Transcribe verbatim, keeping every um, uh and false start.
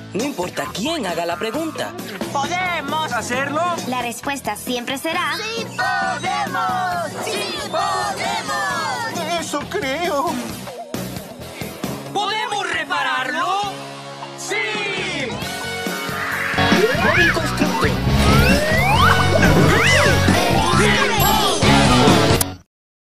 No importa quién haga la pregunta. ¿Podemos hacerlo? La respuesta siempre será... ¡Sí podemos! ¡Sí podemos! Eso creo. ¿Podemos repararlo? ¡Sí! Móvil Constructor.